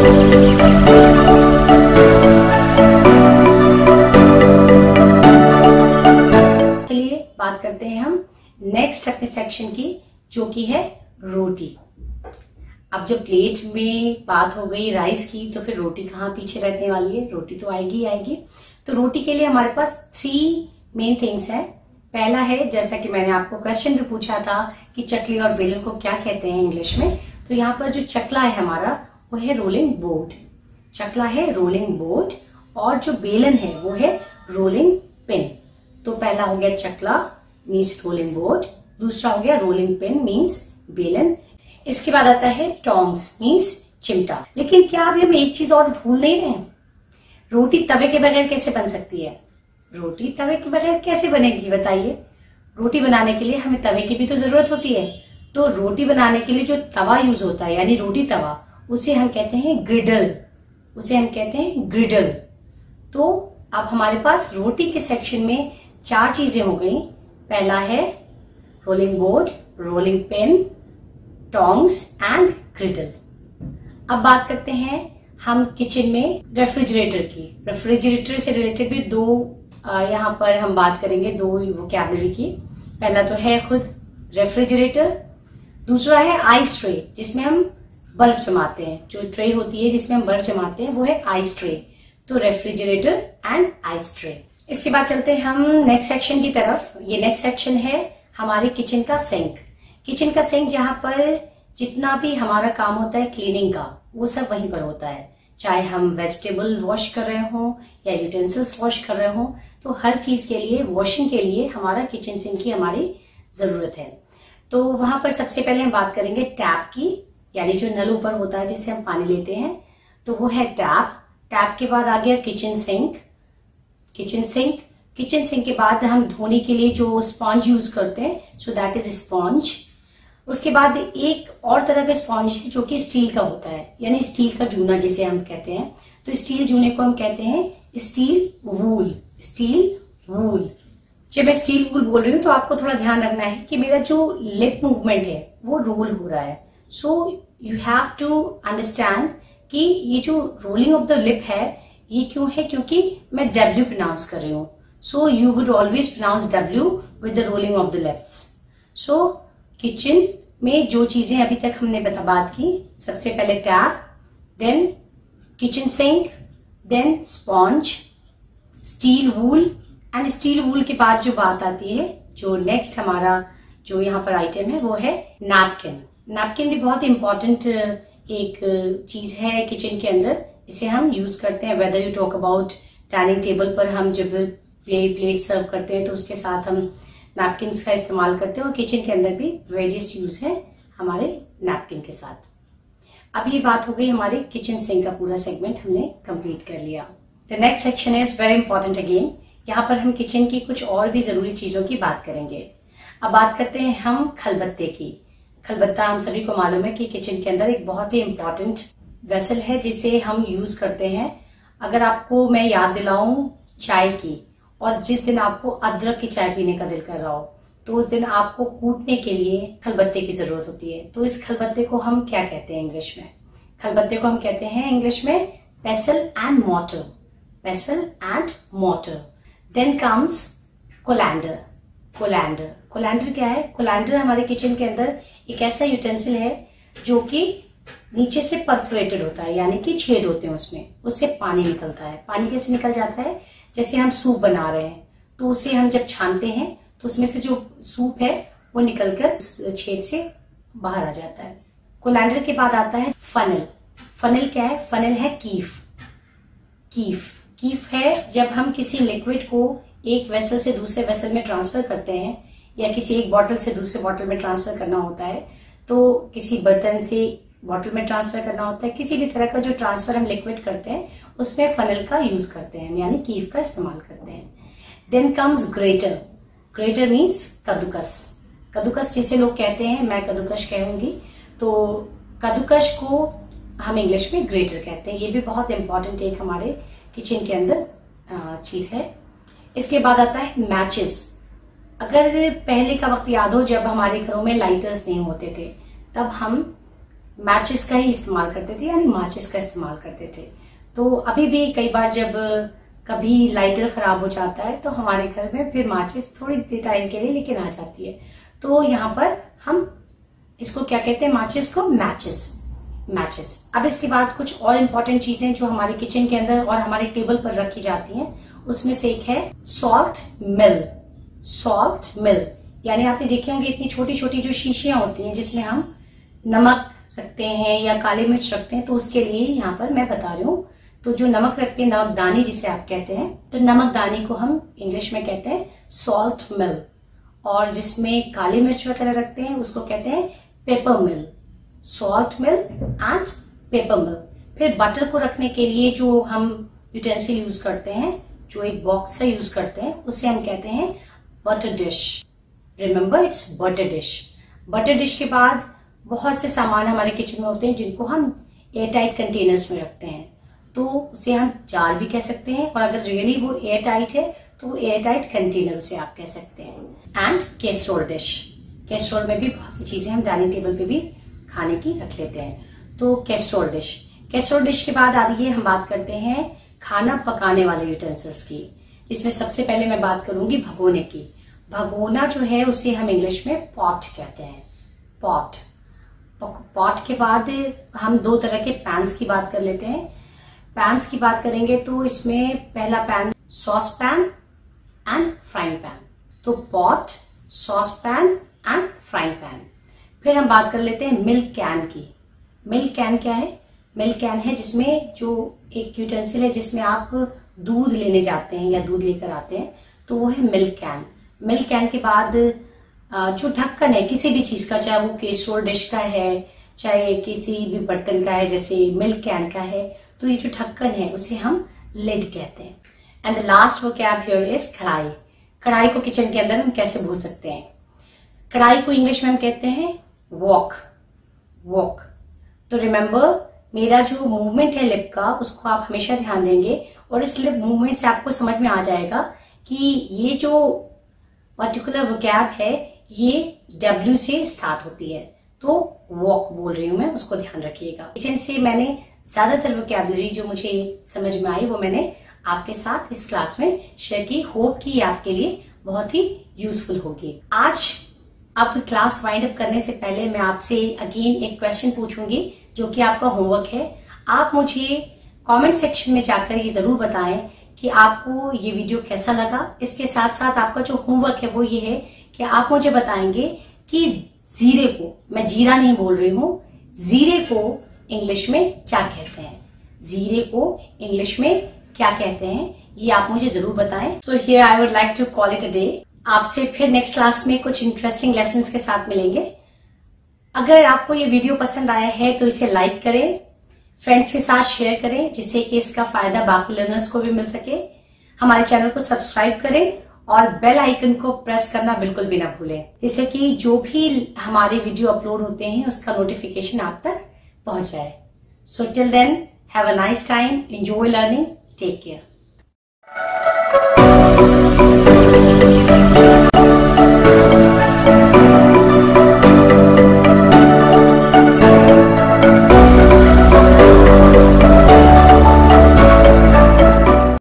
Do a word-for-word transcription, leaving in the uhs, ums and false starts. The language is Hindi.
चलिए बात करते हैं हम नेक्स्ट अपने सेक्शन की, जो कि है रोटी। अब जब प्लेट में बात हो गई राइस की, तो फिर रोटी कहाँ पीछे रहने वाली है, रोटी तो आएगी ही आएगी। तो रोटी के लिए हमारे पास थ्री मेन थिंग्स हैं। पहला है, जैसा कि मैंने आपको क्वेश्चन भी पूछा था कि चकली और बेलन को क्या कहते हैं इंग्लिश में, तो यहाँ पर जो चकला है हमारा वो है रोलिंग बोर्ड। चकला है रोलिंग बोर्ड और जो बेलन है वो है रोलिंग पिन। तो पहला हो गया चकला मीन्स रोलिंग बोर्ड, दूसरा हो गया रोलिंग पिन मीन्स बेलन। इसके बाद आता है टोंग्स मीन्स चिमटा। लेकिन क्या अभी हम एक चीज और भूल नहीं रहे, रोटी तवे के बगैर कैसे बन सकती है? रोटी तवे के बगैर कैसे बनेगी बताइए? रोटी बनाने के लिए हमें तवे की भी तो जरूरत होती है। तो रोटी बनाने के लिए जो तवा यूज होता है यानी रोटी तवा, उसे हम कहते हैं ग्रिडल, उसे हम कहते हैं ग्रिडल। तो अब हमारे पास रोटी के सेक्शन में चार चीजें हो गई। पहला है rolling board, rolling pin, tongs and griddle. अब बात करते हैं हम किचन में रेफ्रिजरेटर की। रेफ्रिजरेटर से रिलेटेड भी दो यहाँ पर हम बात करेंगे, दो वोकैबुलरी की। पहला तो है खुद रेफ्रिजरेटर, दूसरा है आइस ट्रे जिसमें हम बर्फ जमाते हैं। जो ट्रे होती है जिसमें हम बर्फ जमाते हैं वो है आइस ट्रे। तो रेफ्रिजरेटर एंड आइस ट्रे। इसके बाद चलते हैं हम नेक्स्ट सेक्शन की तरफ। ये नेक्स्ट सेक्शन है हमारे किचन का सिंक। किचन का सिंक जहां पर जितना भी हमारा काम होता है क्लीनिंग का, वो सब वहीं पर होता है। चाहे हम वेजिटेबल वॉश कर रहे हो या यूटेंसिल्स वॉश कर रहे हो, तो हर चीज के लिए वॉशिंग के लिए हमारा किचन सिंक की हमारी जरूरत है। तो वहां पर सबसे पहले हम बात करेंगे टैप की, यानी जो नल ऊपर होता है जिससे हम पानी लेते हैं, तो वो है टैप। टैप के बाद आ गया kitchen sink. Kitchen sink kitchen sink के बाद हम धोने के लिए जो स्पॉन्ज यूज करते हैं, सो दैट इज स्पॉन्ज। उसके बाद एक और तरह का स्पॉन्ज है जो कि स्टील का होता है, यानी स्टील का जूना जिसे हम कहते हैं। तो स्टील जूने को हम कहते हैं स्टील वूल। स्टील वूल। जब मैं स्टील वूल बोल रही हूँ तो आपको थोड़ा ध्यान रखना है कि मेरा जो लिप मूवमेंट है वो रोल हो रहा है। So you have to understand कि ये जो रोलिंग ऑफ द लिप है ये क्यों है, क्योंकि मैं डब्ल्यू प्रोनाउंस कर रही हूँ। So you would always pronounce W with the rolling of the lips. So kitchen में जो चीजें अभी तक हमने बता बात की, सबसे पहले tap, then kitchen sink, then sponge, steel wool and steel wool के बाद जो बात आती है, जो नेक्स्ट हमारा जो यहाँ पर आइटम है वो है नैपकिन। नैपकिन भी बहुत इंपॉर्टेंट एक चीज है किचन के अंदर, जिसे हम यूज करते हैं। Whether you talk about dining table पर हम जब प्लेट प्लेट सर्व करते हैं तो उसके साथ हम नैपकिन का इस्तेमाल करते हैं, और किचन के अंदर भी वेरियस यूज है हमारे नैपकिन के साथ। अब ये बात हो गई हमारे किचन सिंक का पूरा सेगमेंट हमने कंप्लीट कर लिया। The next section is very important again. यहाँ पर हम किचन की कुछ और भी जरूरी चीजों की बात करेंगे। अब बात करते हैं हम खलबत्ते की। खलबत्ता हम सभी को मालूम है कि किचन के अंदर एक बहुत ही इंपॉर्टेंट वेसल है जिसे हम यूज करते हैं। अगर आपको मैं याद दिलाऊं चाय की, और जिस दिन आपको अदरक की चाय पीने का दिल कर रहा हो, तो उस दिन आपको कूटने के लिए खलबत्ते की जरूरत होती है। तो इस खलबत्ते को हम क्या कहते हैं इंग्लिश में? खलबत्ते को हम कहते हैं इंग्लिश में pestle and mortar. Pestle and mortar. Then comes colander. Colander colander क्या है? कोलैंडर हमारे किचन के अंदर एक ऐसा यूटेंसिल है जो कि नीचे से परफोरेटेड होता है, यानी कि छेद होते हैं उसमें, उससे पानी निकलता है। पानी कैसे निकल जाता है? जैसे हम सूप बना रहे हैं तो उसे हम जब छानते हैं तो उसमें से जो सूप है वो निकलकर छेद से बाहर आ जाता है। कोलैंडर के बाद आता है फनल। फनल क्या है? फनल है कीफ। कीफ कीफ है जब हम किसी लिक्विड को एक वेसल से दूसरे वेसल में ट्रांसफर करते हैं, या किसी एक बॉटल से दूसरे बॉटल में ट्रांसफर करना होता है, तो किसी बर्तन से बॉटल में ट्रांसफर करना होता है, किसी भी तरह का जो ट्रांसफर हम लिक्विड करते हैं उसमें फनल का यूज करते हैं, यानी कीफ का इस्तेमाल करते हैं। Then comes grater. Grater means कद्दूकस। कद्दूकस जिसे लोग कहते हैं, मैं कद्दूकश कहूंगी, तो कद्दूकश को हम इंग्लिश में ग्रेटर कहते हैं। ये भी बहुत इंपॉर्टेंट एक हमारे किचन के अंदर चीज है। इसके बाद आता है मैचेस। अगर पहले का वक्त याद हो जब हमारे घरों में लाइटर्स नहीं होते थे, तब हम मैचेस का ही इस्तेमाल करते थे, यानी माचिस का इस्तेमाल करते थे। तो अभी भी कई बार जब कभी लाइटर खराब हो जाता है तो हमारे घर में फिर माचिस थोड़ी देर टाइम के लिए लेकिन आ जाती है। तो यहाँ पर हम इसको क्या कहते हैं, माचिस को मैचेस, मैचेस। अब इसके बाद कुछ और इम्पोर्टेंट चीजें जो हमारे किचन के अंदर और हमारे टेबल पर रखी जाती हैं, उसमें से एक है सॉल्ट मिल। सॉल्ट मिल यानी आपने देखे होंगे इतनी छोटी छोटी जो शीशियां होती हैं जिसमें हम नमक रखते हैं या काली मिर्च रखते हैं, तो उसके लिए यहाँ पर मैं बता रही हूँ। तो जो नमक रखते हैं, नमकदानी जिसे आप कहते हैं, तो नमकदानी को हम इंग्लिश में कहते हैं सॉल्ट मिल। और जिसमें काली मिर्च वगैरह रखते हैं उसको कहते हैं pepper mill. Salt mill and pepper mill. फिर बटर को रखने के लिए जो हम यूटेंसिल यूज करते हैं, जो एक बॉक्स से यूज करते हैं, उसे हम कहते हैं butter dish. Remember it's butter dish. Butter dish के बाद बहुत से सामान हमारे किचन में होते हैं जिनको हम एयर टाइट कंटेनर्स में रखते हैं, तो उसे हम जार भी कह सकते हैं, और अगर रियली वो एयर टाइट है तो एयर टाइट कंटेनर उसे आप कह सकते हैं। And casserole dish. कैसरोल में भी बहुत सी चीजें हम डाइनिंग टेबल पे भी खाने की रख लेते हैं। तो कैसरोल डिश। कैसरोल डिश के बाद आइए हम बात करते हैं खाना पकाने वाले यूटेंसिल्स की, जिसमें सबसे पहले मैं बात करूंगी भगोने की। भगोना जो है उसे हम इंग्लिश में पॉट कहते हैं, पॉट। पॉट के बाद हम दो तरह के पैन्स की बात कर लेते हैं। पैन्स की बात करेंगे तो इसमें पहला pan saucepan and frying pan. तो pot, saucepan and frying pan. फिर हम बात कर लेते हैं मिल्क कैन की। मिल्क कैन क्या है? मिल्क कैन है जिसमें जो एक यूटेंसिल है जिसमें आप दूध लेने जाते हैं या दूध लेकर आते हैं, तो वो है मिल्क कैन। मिल्क कैन के बाद जो ढक्कन है किसी भी चीज का, चाहे वो कैसरोल डिश का है, चाहे किसी भी बर्तन का है, जैसे मिल्क कैन का है, तो ये जो ढक्कन है उसे हम लिड कहते हैं। And the last vocab here is kadai. कढ़ाई को किचन के अंदर हम कैसे भूल सकते हैं? कढ़ाई को इंग्लिश में हम कहते हैं वॉक, वॉक। तो रिमेम्बर, मेरा जो मूवमेंट है लिप का उसको आप हमेशा ध्यान देंगे, और इस लिप मूवमेंट से आपको समझ में आ जाएगा कि ये जो पर्टिकुलर वोकैब है ये डब्ल्यू से स्टार्ट होती है, तो वॉक बोल रही हूं मैं, उसको ध्यान रखिएगा। किचन से मैंने ज्यादातर वोकैबुलरी जो मुझे समझ में आई वो मैंने आपके साथ इस क्लास में शेयर की। होप कि आपके लिए बहुत ही यूजफुल होगी। आज अब क्लास वाइंड अप करने से पहले मैं आपसे अगेन एक क्वेश्चन पूछूंगी जो कि आपका होमवर्क है। आप मुझे कमेंट सेक्शन में जाकर ये जरूर बताएं कि आपको ये वीडियो कैसा लगा। इसके साथ साथ आपका जो होमवर्क है वो ये है कि आप मुझे बताएंगे कि जीरे को, मैं जीरा नहीं बोल रही हूं, जीरे को इंग्लिश में क्या कहते हैं, जीरे को इंग्लिश में क्या कहते हैं, ये आप मुझे जरूर बताएं। So here I would like to call it a day. आपसे फिर नेक्स्ट क्लास में कुछ इंटरेस्टिंग लेसन्स के साथ मिलेंगे। अगर आपको ये वीडियो पसंद आया है तो इसे लाइक करें, फ्रेंड्स के साथ शेयर करें, जिससे कि इसका फायदा बाकी लर्नर्स को भी मिल सके। हमारे चैनल को सब्सक्राइब करें और बेल आइकन को प्रेस करना बिल्कुल भी ना भूलें, जिससे कि जो भी हमारे वीडियो अपलोड होते हैं उसका नोटिफिकेशन आप तक पहुंच जाए। So till then, have a nice time, enjoy learning, take care.